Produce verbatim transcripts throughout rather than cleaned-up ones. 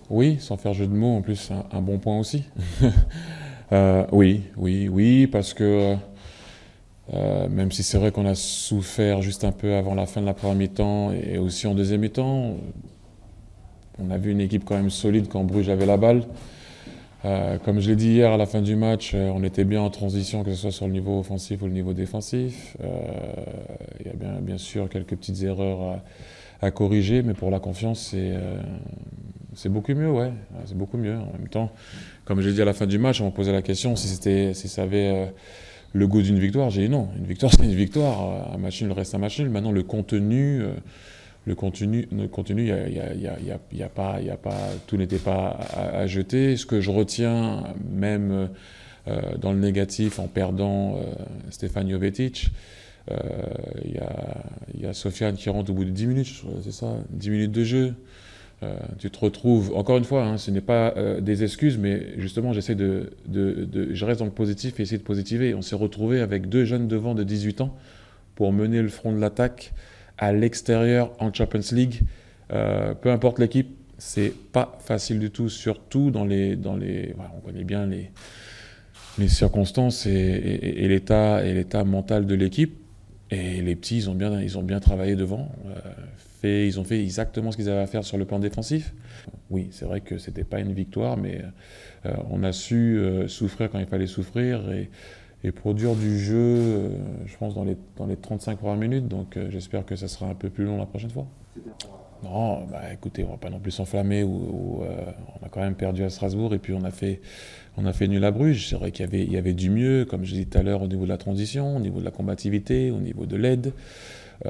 Oui, sans faire jeu de mots, en plus, un, un bon point aussi. Euh, oui, oui, oui, parce que euh, même si c'est vrai qu'on a souffert juste un peu avant la fin de la première mi-temps et aussi en deuxième mi-temps, on a vu une équipe quand même solide quand Bruges avait la balle. Euh, comme je l'ai dit hier à la fin du match, euh, on était bien en transition, que ce soit sur le niveau offensif ou le niveau défensif. Euh, Il y a bien, bien sûr quelques petites erreurs à, à corriger, mais pour la confiance, c'est euh, c'est beaucoup mieux, ouais. Ouais, c'est beaucoup mieux. En même temps, comme je l'ai dit à la fin du match, on m'a posé la question si, c'était, si ça avait euh, le goût d'une victoire. J'ai dit non, une victoire c'est une victoire. Un match nul reste un match nul. Maintenant, le contenu, euh, le contenu, le contenu, il y a, y a, y a, y a, y a pas, y a pas, tout n'était pas à, à jeter. Ce que je retiens, même euh, dans le négatif, en perdant euh, Stefan Jovetic, il euh, y, a, y a Sofiane qui rentre au bout de dix minutes, c'est ça, dix minutes de jeu. Euh, tu te retrouves, encore une fois, hein, ce n'est pas euh, des excuses, mais justement, j'essaie de, de, de, je reste dans le positif et essayer de positiver. On s'est retrouvé avec deux jeunes devant de dix-huit ans pour mener le front de l'attaque à l'extérieur en Champions League. Euh, peu importe l'équipe, c'est pas facile du tout, surtout dans les, dans les, voilà, on connaît bien les, les circonstances et, et, et l'état et l'état mental de l'équipe. Et les petits, ils ont bien, ils ont bien travaillé devant. Euh, fait, ils ont fait exactement ce qu'ils avaient à faire sur le plan défensif. Oui, c'est vrai que c'était pas une victoire, mais euh, on a su euh, souffrir quand il fallait souffrir et, et produire du jeu, euh, je pense, dans les, dans les trente-cinq premières minutes. Donc euh, j'espère que ça sera un peu plus long la prochaine fois. Non, bah écoutez, on va pas non plus s'enflammer. Ou, ou, euh, on a quand même perdu à Strasbourg et puis on a fait, on a fait nul à Bruges. C'est vrai qu'il y avait, il y avait du mieux, comme je disais tout à l'heure, au niveau de la transition, au niveau de la combativité, au niveau de l'aide. Euh,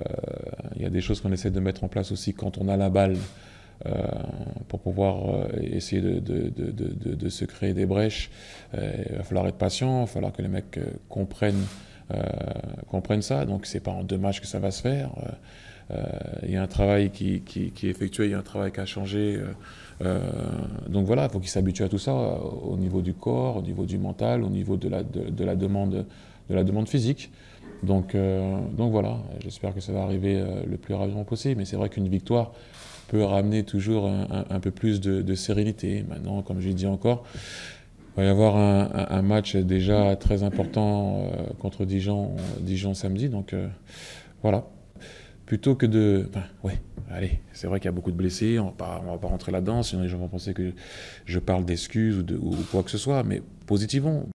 il y a des choses qu'on essaie de mettre en place aussi quand on a la balle euh, pour pouvoir euh, essayer de, de, de, de, de se créer des brèches. Euh, il va falloir être patient, il va falloir que les mecs euh, comprennent, euh, comprennent ça. Donc c'est pas en deux matchs que ça va se faire. Euh, euh, il y a un travail qui, qui, qui est effectué, il y a un travail qui a changé. Euh, euh, donc voilà, il faut qu'ils s'habituent à tout ça euh, au niveau du corps, au niveau du mental, au niveau de la, de, de la, demande, de la demande physique. Donc, euh, donc voilà, j'espère que ça va arriver euh, le plus rapidement possible. Mais c'est vrai qu'une victoire peut ramener toujours un, un, un peu plus de, de sérénité. Maintenant, comme je l'ai dit encore, il va y avoir un, un, un match déjà très important euh, contre Dijon, Dijon samedi. Donc euh, voilà. Plutôt que de... Enfin, ouais, allez, c'est vrai qu'il y a beaucoup de blessés, on ne va pas rentrer là-dedans, sinon les gens vont penser que je parle d'excuses ou, de, ou quoi que ce soit, mais positivons.